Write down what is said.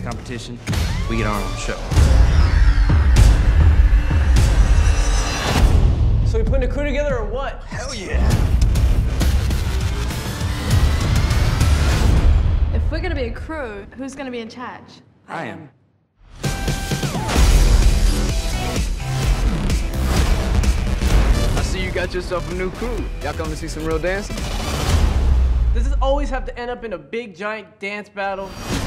dance competition, we get our own show. So we putting a crew together or what? Hell yeah! If we're gonna be a crew, who's gonna be in charge? I am. I see you got yourself a new crew. Y'all come to see some real dancing? Does this always have to end up in a big, giant dance battle?